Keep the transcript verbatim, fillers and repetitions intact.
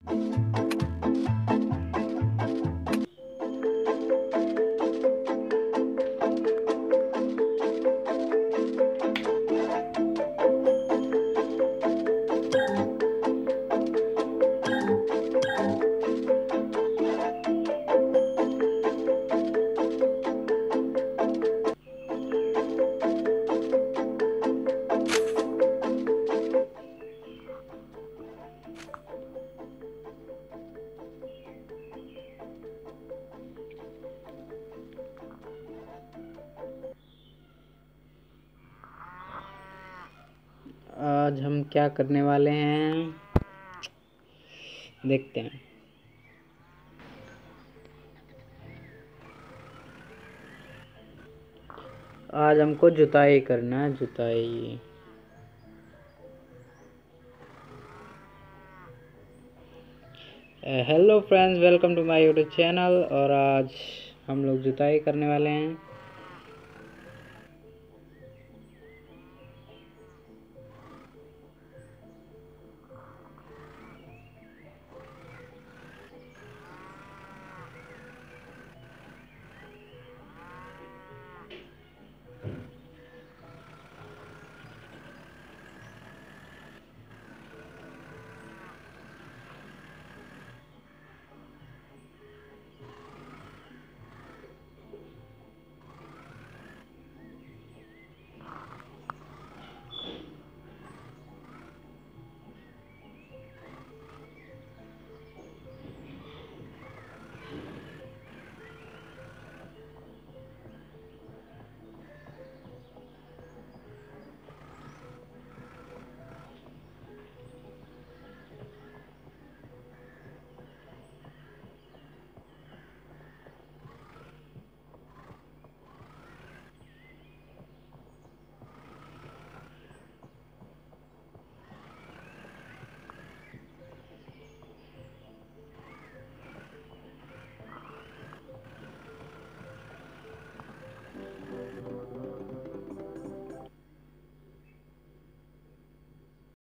आज हम क्या करने वाले हैं देखते हैं। आज हमको जुताई करना है, जुताई। Hello friends, welcome to my YouTube channel. और आज हम लोग जुताई करने वाले हैं।